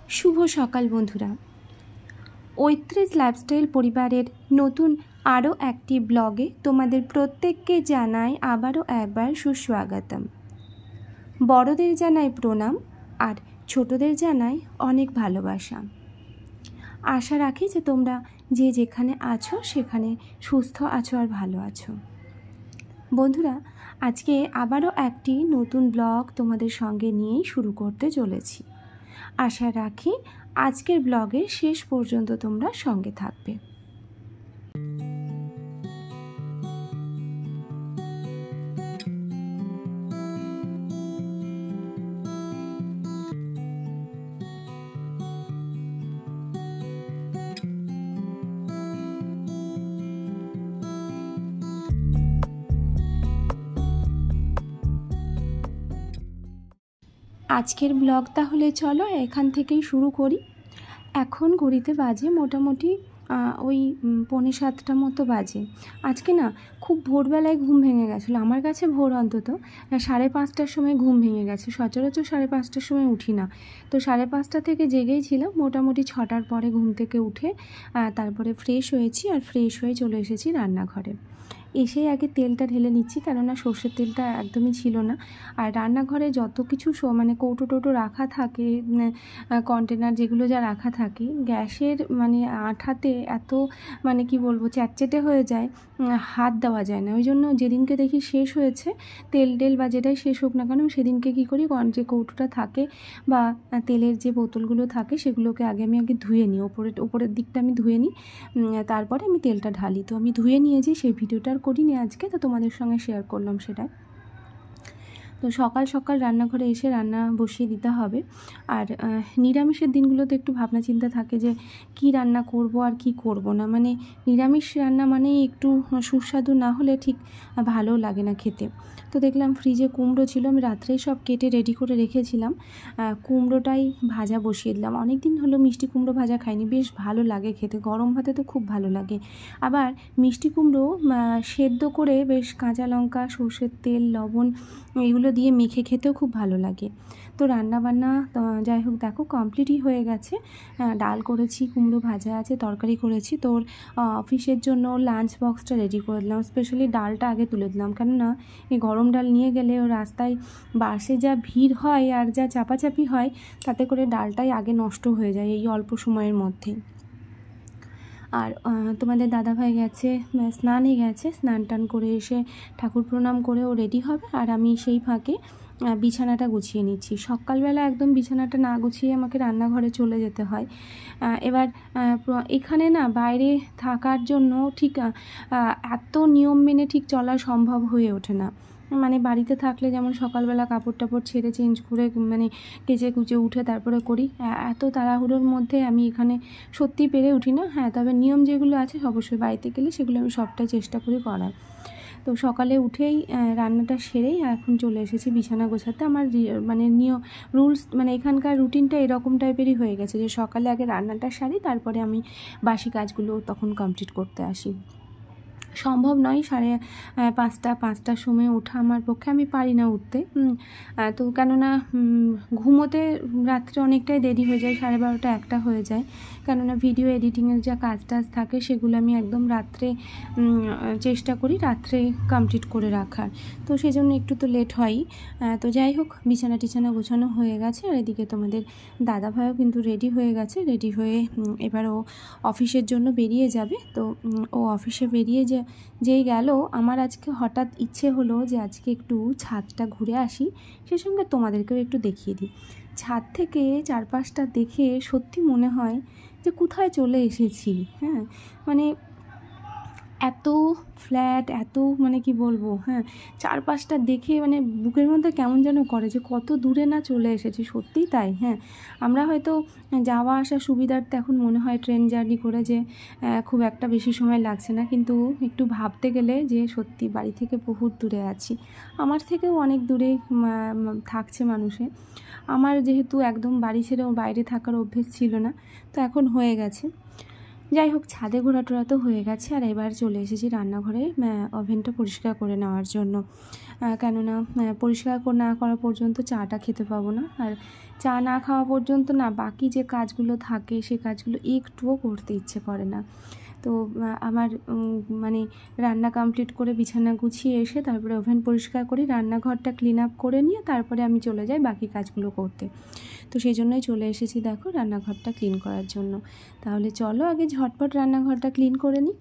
শুভ সকাল বন্ধুরা। ৩৫ লাইফস্টাইল পরিবারের নতুন আরও একটি ব্লগে তোমাদের প্রত্যেককে জানাই আবারও একবার সুস্বাগতম। বড়দের জানাই প্রণাম আর ছোটদের জানাই অনেক ভালোবাসা। আশা রাখি যে তোমরা যে যেখানে আছো সেখানে সুস্থ আছো আর ভালো আছো। বন্ধুরা, আজকে আবারও একটি নতুন ব্লগ তোমাদের সঙ্গে নিয়েই শুরু করতে চলেছি। আশা রাখি আজকের ব্লগের শেষ পর্যন্ত তোমরা সঙ্গে থাকবে। আজকের ব্লগ তাহলে চলো এখান থেকেই শুরু করি। এখন ঘড়িতে বাজে মোটামুটি ওই 6:45 মতো বাজে। আজকে না খুব ভোরবেলায় ঘুম ভেঙে গেছিলো, আমার কাছে ভোর অন্তত 5:30টার সময় ঘুম ভেঙে গেছে। সচরাচর 5:30টার সময় উঠি না, তো 5:30 থেকে জেগেই ছিলাম। মোটামুটি 6টার পরে ঘুম থেকে উঠে তারপরে ফ্রেশ হয়েছি, আর ফ্রেশ হয়ে চলে এসেছি রান্নাঘরে। এসেই আগে তেলটা ঢেলে নিচ্ছি, কেননা সর্ষের তেলটা একদমই ছিল না। আর রান্নাঘরে যত কিছু মানে কৌটো টোটো রাখা থাকে, কন্টেনার যেগুলো যা রাখা থাকে, গ্যাসের মানে আঠাতে এত মানে কি বলবো চ্যাটচেটে হয়ে যায়, হাত দেওয়া যায় না। ওই জন্য যেদিনকে দেখি শেষ হয়েছে তেল বা যেটাই শেষ হোক না কেন, সেদিনকে কী করি, যে কৌটোটা থাকে বা তেলের যে বোতলগুলো থাকে সেগুলোকে আগে ধুয়ে নিই। ওপরের দিকটা আমি ধুয়ে নিই, তারপরে আমি তেলটা ঢালি। তো আমি ধুয়ে নিয়েছি, সেই ভিডিওটা আর করিনি আজকে, তো তোমাদের সঙ্গে শেয়ার করলাম সেটা। তো সকাল সকাল রান্নাঘরে এসে রান্না বসিয়ে দিতে হবে। আর নিরামিষের দিনগুলোতে একটু ভাবনা চিন্তা থাকে যে কি রান্না করব আর কি করব না। মানে নিরামিষ রান্না মানে একটু সুস্বাদু না হলে ঠিক ভালো লাগে না খেতে। তো দেখলাম ফ্রিজে কুমড়ো ছিল, আমি রাত্রেই সব কেটে রেডি করে রেখেছিলাম। কুমড়োটাই ভাজা বসিয়ে দিলাম। অনেক দিন হলো মিষ্টি কুমড়ো ভাজা খাইনি, বেশ ভালো লাগে খেতে, গরম ভাতে তো খুব ভালো লাগে। আবার মিষ্টি কুমড়ো সেদ্ধ করে বেশ কাঁচা লঙ্কা, সর্ষের তেল, লবণ এগুলো দিয়ে মেখে খেতেও খুব ভালো লাগে। তো রান্নাবান্না যাই হোক দেখো কমপ্লিটই হয়ে গেছে। ডাল করেছি, কুমড়ো ভাজা আছে, তরকারি করেছি। তোর অফিসের জন্য লাঞ্চ বক্সটা রেডি করে দিলাম। স্পেশালি ডালটা আগে তুলে দিলাম, কেননা এই গরম ডাল নিয়ে গেলে ও রাস্তায় বাসে যা ভিড় হয় আর যা চাপাচাপি হয়, তাতে করে ডালটাই আগে নষ্ট হয়ে যায় এই অল্প সময়ের মধ্যেই। আর তোমাদের দাদাভাই গেছে, স্নানে গেছে, স্নান টান করে এসে ঠাকুর প্রণাম করে ও রেডি হবে। আর আমি সেই ফাঁকে বিছানাটা গুছিয়ে নিচ্ছি। সকালবেলা একদম বিছানাটা না গুছিয়ে আমাকে রান্নাঘরে চলে যেতে হয়। এবার এখানে না বাইরে থাকার জন্য ঠিক এত নিয়ম মেনে ঠিক চলা সম্ভব হয়ে ওঠে না। মানে বাড়িতে থাকলে যেমন সকালবেলা কাপড় টাপড় ছেড়ে চেঞ্জ করে মানে কেচে কুচে উঠে তারপরে করি, এত তাড়াহুড়োর মধ্যে আমি এখানে সত্যিই পেরে উঠি না। হ্যাঁ, তবে নিয়ম যেগুলো আছে অবশ্যই বাড়িতে গেলে সেগুলো আমি সবটাই চেষ্টা করি করার। তো সকালে উঠেই রান্নাটা সেরেই এখন চলে এসেছি বিছানা গোছাতে। আমার মানে রুলস মানে এখানকার রুটিনটা এরকম টাইপেরই হয়ে গেছে যে সকালে আগে রান্নাটা সারি, তারপরে আমি বাসি কাজগুলো তখন কমপ্লিট করতে আসি। সম্ভব নয় 5:30-5টার সময় ওঠা আমার পক্ষে, আমি পারি না উঠতে। তো কেননা ঘুমোতে রাত্রে অনেকটাই দেরি হয়ে যায়, 12:30-1টা হয়ে যায়। কেননা ভিডিও এডিটিংয়ের যা কাজ থাকে সেগুলো আমি একদম রাত্রে চেষ্টা করি রাত্রে কমপ্লিট করে রাখার, তো সেই জন্য একটু তো লেট হয়ই। তো যাই হোক, বিছানা টিছানা গোছানো হয়ে গেছে। আর এদিকে তোমাদের দাদাভাইও কিন্তু রেডি হয়ে গেছে। রেডি হয়ে এবার ও অফিসের জন্য বেরিয়ে যাবে। তো ও অফিসে বেরিয়ে যেই গেল, আমার আজকে হঠাৎ ইচ্ছে হলো যে আজকে একটু ছাদটা ঘুরে আসি, সে সঙ্গে তোমাদেরকেও একটু দেখিয়ে দিই। ছাদ থেকে চারপাশটা দেখে সত্যি মনে হয় যে কোথায় চলে এসেছি। হ্যাঁ, মানে এত ফ্ল্যাট, এত মানে কি বলবো, হ্যাঁ চারপাশটা দেখে মানে বুকের মধ্যে কেমন যেন করে যে কত দূরে না চলে এসেছি। সত্যিই তাই। হ্যাঁ, আমরা হয়তো যাওয়া আসা সুবিধার্থে এখন মনে হয় ট্রেন জার্নি করে যে খুব একটা বেশি সময় লাগছে না, কিন্তু একটু ভাবতে গেলে যে সত্যি বাড়ি থেকে বহুত দূরে আছি। আমার থেকেও অনেক দূরে থাকছে মানুষে। আমার যেহেতু একদম বাড়ি ছেড়েও বাইরে থাকার অভ্যেস ছিল না, তো এখন হয়ে গেছে। যাই হোক, ছাদে ঘোরা টোরা তো হয়ে গেছে, আর এবার চলে এসেছি রান্নাঘরে ওভেনটা পরিষ্কার করে নেওয়ার জন্য। কেননা পরিষ্কার না করা পর্যন্ত চাটা খেতে পাবো না, আর চা না খাওয়া পর্যন্ত না বাকি যে কাজগুলো থাকে সে কাজগুলো একটুও করতে ইচ্ছে করে না। তো আমার মানে রান্না কমপ্লিট করে বিছানা গুছিয়ে এসে তারপরে ওভেন পরিষ্কার করি, রান্নাঘরটা ক্লিন আপ করে নিয়ে তারপরে আমি চলে যাই বাকি কাজগুলো করতে। তো সেই জন্যই চলে এসেছি দেখো রান্নাঘরটা ক্লিন করার জন্য। তাহলে চলো আগে ঝটপট রান্নাঘরটা ক্লিন করে নিই।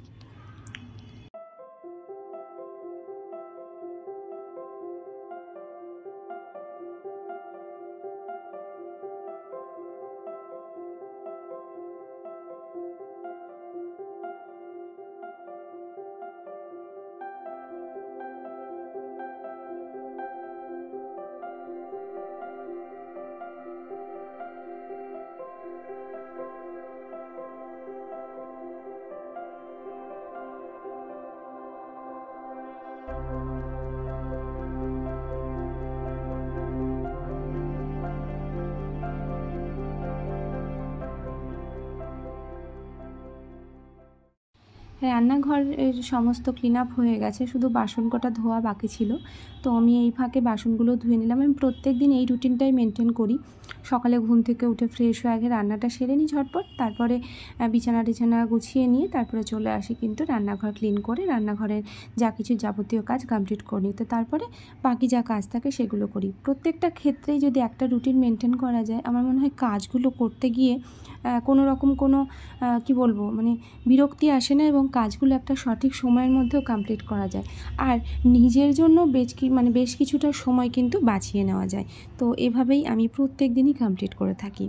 রান্নাঘরের সমস্ত ক্লিন আপ হয়ে গেছে, শুধু বাসন কটা ধোয়া বাকি ছিল। তো আমি এই ফাঁকে বাসনগুলো ধুয়ে নিলাম। আমি প্রত্যেক দিন এই রুটিনটাই মেনটেন করি। সকালে ঘুম থেকে উঠে ফ্রেশ হয়ে আগে রান্নাটা সেরে নিই ঝটপট, তারপরে বিছানা গুছিয়ে নিয়ে তারপরে চলে আসি কিন্তু রান্নাঘর ক্লিন করে রান্নাঘরের যা কিছু যাবতীয় কাজ কমপ্লিট করে নিতে, তারপরে বাকি যা কাজ থাকে সেগুলো করি। প্রত্যেকটা ক্ষেত্রেই যদি একটা রুটিন মেনটেন করা যায়, আমার মনে হয় কাজগুলো করতে গিয়ে কোনো রকম কোনো কি বলবো মানে বিরক্তি আসে না, এবং কাজগুলো একটা সঠিক সময়ের মধ্যেও কমপ্লিট করা যায়। আর নিজের জন্য বেশ কিছুটা সময় কিন্তু বাঁচিয়ে নেওয়া যায়। তো এভাবেই আমি প্রত্যেক দিনই কমপ্লিট করে থাকি।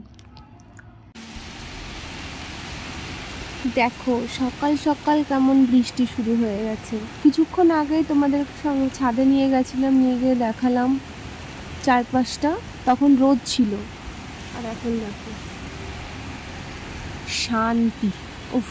দেখো সকাল সকাল কেমন বৃষ্টি শুরু হয়ে গেছে। কিছুক্ষণ আগেই তোমাদের সঙ্গে ছাদে নিয়ে গেছিলাম, নিয়ে গিয়ে দেখালাম চারপাশটা, তখন রোদ ছিল, আর এখন দেখো শান্তি। উফ,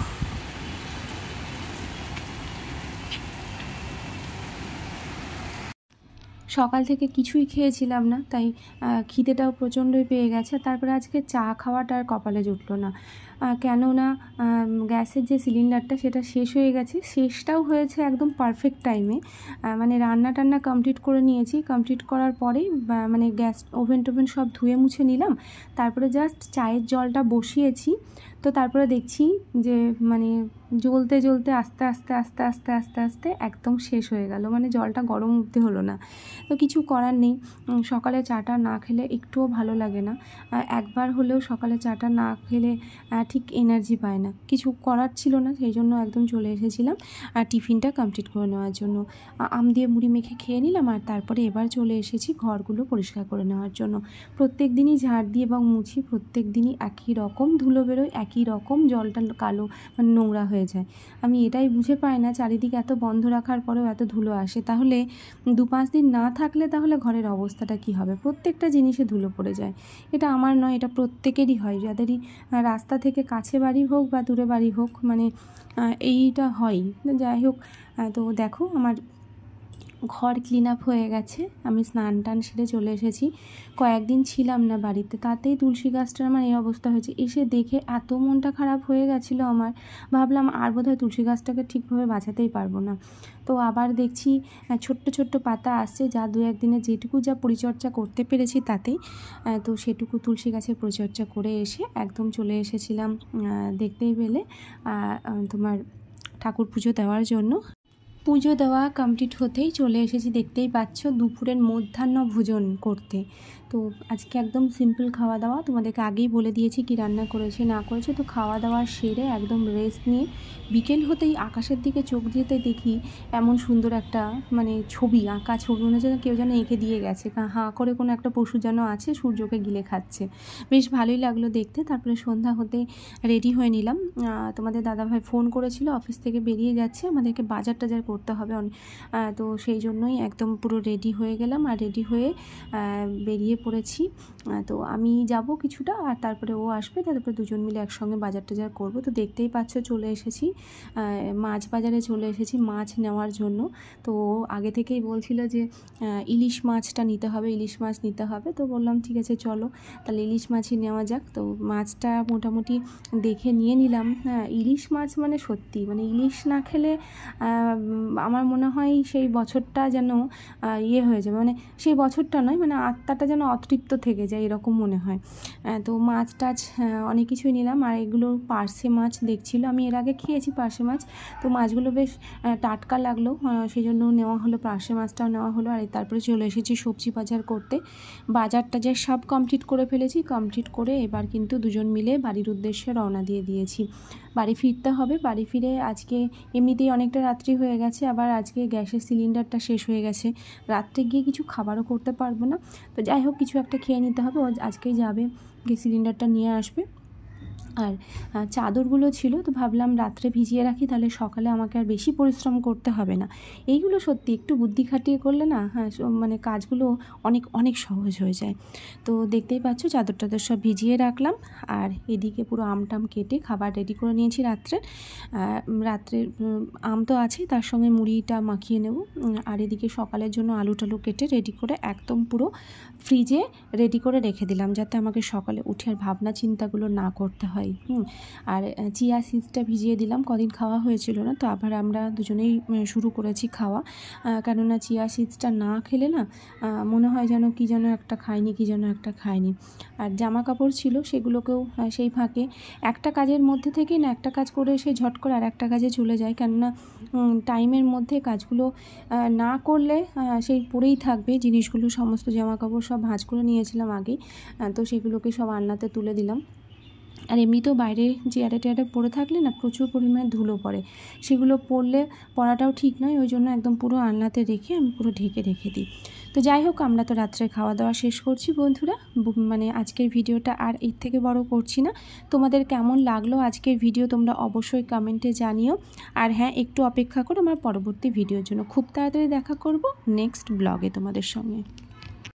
সকাল থেকে কিছুই খেয়েছিলাম না, তাই খিদেটাও প্রচণ্ডই পেয়ে গেছে। তারপরে আজকে চা খাওয়াটা আর কপালে জুটলো না, কেননা গ্যাসের যে সিলিন্ডারটা সেটা শেষ হয়ে গেছে। শেষটাও হয়েছে একদম পারফেক্ট টাইমে, মানে রান্না কমপ্লিট করে নিয়েছি। কমপ্লিট করার পরেই মানে গ্যাস ওভেন টোভেন সব ধুয়ে মুছে নিলাম, তারপরে জাস্ট চায়ের জলটা বসিয়েছি। তো তারপরে দেখছি যে মানে জ্বলতে জ্বলতে আস্তে আস্তে আস্তে আস্তে আস্তে আস্তে একদম শেষ হয়ে গেল, মানে জলটা গরম উঠতে হলো না। তো কিছু করার নেই, সকালে চাটা না খেলে একটুও ভালো লাগে না। একবার হলেও সকালে চাটা না খেলে ঠিক এনার্জি পায় না। কিছু করার ছিল না, সেই জন্য একদম চলে এসেছিলাম টিফিনটা কমপ্লিট করে নেওয়ার জন্য। আম দিয়ে মুড়ি মেখে খেয়ে নিলাম, আর তারপরে এবার চলে এসেছি ঘরগুলো পরিষ্কার করে নেওয়ার জন্য। প্রত্যেক দিনই ঝাড় দিয়ে এবং মুছি, প্রত্যেক দিনই একই রকম ধুলো বেরোয়, একই রকম জলটা কালো মানে নোংরা হয়ে যায়। আমি এটাই বুঝে পাই না, চারিদিকে এত বন্ধ রাখার পরেও এত ধুলো আসে। তাহলে 2-5 দিন না থাকলে তাহলে ঘরের অবস্থাটা কী হবে? প্রত্যেকটা জিনিসে ধুলো পড়ে যায়। এটা আমার নয়, এটা প্রত্যেকেরই হয়, যাদেরই রাস্তা থেকে কাছে বাড়ি হোক বা দূরে বাড়ি হোক, মানে এইটা হয়ই। যাই হোক, তো দেখো আমার ঘর ক্লিন আপ হয়ে গেছে। আমি স্নান টান সেরে চলে এসেছি। কয়েকদিন ছিলাম না বাড়িতে, তাতেই তুলসী গাছটার আমার এই অবস্থা হয়েছে। এসে দেখে এত মনটা খারাপ হয়ে গেছিলো আমার, ভাবলাম আর বোধহয় তুলসী গাছটাকে ঠিকভাবে বাঁচাতেই পারবো না। তো আবার দেখছি ছোট্ট ছোট্ট পাতা আসছে, যা 2-1 দিনে যেটুকু যা পরিচর্যা করতে পেরেছি তাতেই। তো সেটুকু তুলসী গাছের পরিচর্যা করে এসে একদম চলে এসেছিলাম দেখতেই পেলে তোমার ঠাকুর পুজো দেওয়ার জন্য। পুজো দেওয়া কমপ্লিট হতেই চলে এসেছি, দেখতেই পাচ্ছ, দুপুরের মধ্যাহ্ন ভোজন করতে। তো আজকে একদম সিম্পল খাওয়া দাওয়া, তোমাদেরকে আগেই বলে দিয়েছি কি রান্না করেছে না করেছে। তো খাওয়া দাওয়া সেরে একদম রেস্ট নিয়ে বিকেল হতেই আকাশের দিকে চোখ যেতে দেখি এমন সুন্দর একটা মানে ছবি, আঁকা ছবি, মনে হচ্ছে কেউ যেন এঁকে দিয়ে গেছে। হাঁ করে কোনো একটা পশু যেন আছে সূর্যকে গিলে খাচ্ছে, বেশ ভালোই লাগলো দেখতে। তারপরে সন্ধ্যা হতে রেডি হয়ে নিলাম। তোমাদের দাদাভাই ফোন করেছিল, অফিস থেকে বেরিয়ে যাচ্ছে, আমাদেরকে বাজার টাজার করতে হবে। তো সেই জন্যই একদম পুরো রেডি হয়ে গেলাম, আর রেডি হয়ে বেরিয়ে পড়েছি। তো আমি যাব কিছুটা, আর তারপরে ও আসবে, তারপরে দুজন মিলে একসঙ্গে বাজার টাজার করবো। তো দেখতেই পাচ্ছ চলে এসেছি, মাছ বাজারে চলে এসেছি মাছ নেওয়ার জন্য। তো আগে থেকেই বলছিল যে ইলিশ মাছটা নিতে হবে, ইলিশ মাছ নিতে হবে। তো বললাম ঠিক আছে চলো তাহলে ইলিশ মাছই নেওয়া যাক। তো মাছটা মোটামুটি দেখে নিয়ে নিলাম। ইলিশ মাছ মানে সত্যি মানে ইলিশ না খেলে আমার মনে হয় সেই বছরটা যেন ইয়ে হয়ে যাবে, মানে সেই বছরটা নয়, মানে আত্মাটা যেন অতৃপ্ত থেকে যায় এরকম মনে হয়। তো মাছ টাছ অনেক কিছুই নিলাম। আর এগুলো পার্শে মাছ দেখছিল, আমি এর আগে খেয়েছি পার্শে মাছ, তো মাছগুলো বেশ টাটকা লাগলো, সেই জন্য নেওয়া হলো, পার্শে মাছটাও নেওয়া হলো। আর তারপরে চলে এসেছি সবজি বাজার করতে। বাজার টাজার সব কমপ্লিট করে ফেলেছি, কমপ্লিট করে এবার কিন্তু দুজন মিলে বাড়ির উদ্দেশ্যে রওনা দিয়ে দিয়েছি। বাড়ি ফিরতে হবে, বাড়ি ফিরে আজকে এমনিতেই অনেকটা রাত্রি হয়ে গেছে, আবার আজকে গ্যাসের সিলিন্ডারটা শেষ হয়ে গেছে, রাত্রে গিয়ে কিছু খাবারও করতে পারবো না। তো যাই হোক কিছু একটা খেয়ে নিতে হবে, ও আজকেই যাবে গিয়ে সিলিন্ডারটা নিয়ে আসবে। আর চাদরগুলো ছিল, তো ভাবলাম রাত্রে ভিজিয়ে রাখি, তাহলে সকালে আমাকে আর বেশি পরিশ্রম করতে হবে না। এইগুলো সত্যি একটু বুদ্ধি খাটিয়ে করলে না, মানে কাজগুলো অনেক অনেক সহজ হয়ে যায়। তো দেখতেই পাচ্ছ চাদর টাদর সব ভিজিয়ে রাখলাম, আর এদিকে পুরো আমটাম কেটে খাবার রেডি করে নিয়েছি রাত্রে আম তো আছেই, তার সঙ্গে মুড়িটা মাখিয়ে নেব। আর এদিকে সকালের জন্য আলু টালু কেটে রেডি করে একদম পুরো ফ্রিজে রেডি করে রেখে দিলাম, যাতে আমাকে সকালে উঠে আর ভাবনা চিন্তাগুলো না করতে হয়। আর চিয়া সিডসটা ভিজিয়ে দিলাম, কদিন খাওয়া হয়েছিল না, তো আবার আমরা দুজনেই শুরু করেছি খাওয়া। কেননা চিয়া সিডসটা না খেলে না মনে হয় যেন কি যেন একটা খাইনি। আর জামা কাপড় ছিল সেগুলোকেও সেই ফাঁকে একটা কাজের মধ্যে থেকে না একটা কাজ করে এসে ঝট করে আর একটা কাজে চলে যায়, কেননা টাইমের মধ্যে কাজগুলো না করলে সেই পড়েই থাকবে জিনিসগুলো। সমস্ত জামা কাপড় সব ভাঁজ করে নিয়েছিলাম আগেই, তো সেগুলোকে সব আলনাতে তুলে দিলাম। আর এমনিতেও বাইরে চেয়ারে টেয়ারে পড়ে থাকলে না প্রচুর পরিমাণে ধুলো পড়ে, সেগুলো পড়াটাও ঠিক নয়, ওই জন্য একদম পুরো আলনাতে রেখে আমি পুরো ঢেকে রেখে দিই। তো যাই হোক আমরা তো রাত্রে খাওয়া দাওয়া শেষ করছি বন্ধুরা, মানে আজকের ভিডিওটা আর এর থেকে বড় করছি না। তোমাদের কেমন লাগলো আজকের ভিডিও তোমরা অবশ্যই কমেন্টে জানিও। আর হ্যাঁ, একটু অপেক্ষা করো আমার পরবর্তী ভিডিওর জন্য, খুব তাড়াতাড়ি দেখা করব নেক্সট ব্লগে তোমাদের সঙ্গে।